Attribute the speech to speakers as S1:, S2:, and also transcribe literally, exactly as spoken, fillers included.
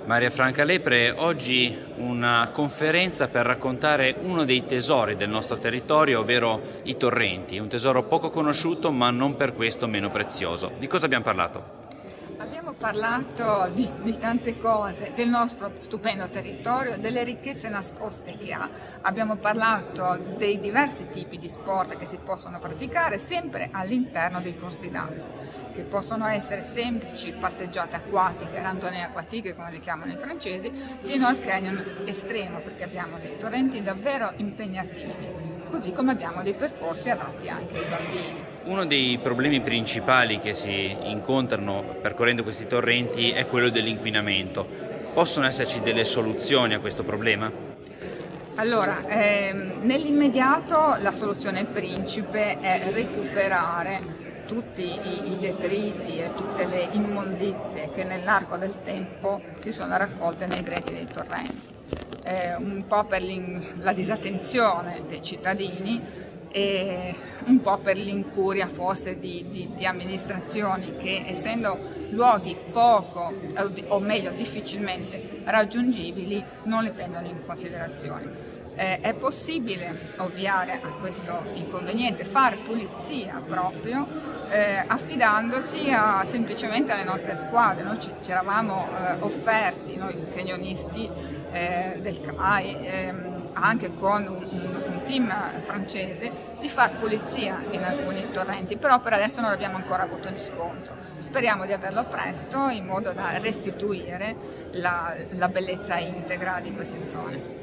S1: Maria Franca Lepre, oggi una conferenza per raccontare uno dei tesori del nostro territorio, ovvero i torrenti, un tesoro poco conosciuto ma non per questo meno prezioso. Di cosa abbiamo parlato?
S2: Abbiamo parlato di, di tante cose, del nostro stupendo territorio, delle ricchezze nascoste che ha. Abbiamo parlato dei diversi tipi di sport che si possono praticare sempre all'interno dei corsi d'acqua, che possono essere semplici passeggiate acquatiche, randonnée aquatiche come le chiamano i francesi, sino al canyon estremo, perché abbiamo dei torrenti davvero impegnativi, così come abbiamo dei percorsi adatti anche ai bambini.
S1: Uno dei problemi principali che si incontrano percorrendo questi torrenti è quello dell'inquinamento. Possono esserci delle soluzioni a questo problema?
S2: Allora, ehm, nell'immediato la soluzione principe è recuperare tutti i, i detriti e tutte le immondizie che nell'arco del tempo si sono raccolte nei greti dei torrenti. Eh, un po' per la disattenzione dei cittadini e un po' per l'incuria forse di, di, di amministrazioni che, essendo luoghi poco, o meglio difficilmente raggiungibili, non li prendono in considerazione. Eh, è possibile ovviare a questo inconveniente, fare pulizia proprio eh, affidandosi a, semplicemente alle nostre squadre. Noi ci, ci eravamo eh, offerti, noi canyonisti eh, del C A I, ehm, anche con un, un team francese, di fare pulizia in alcuni torrenti, però per adesso non abbiamo ancora avuto riscontro. Speriamo di averlo presto in modo da restituire la, la bellezza integra di queste zone.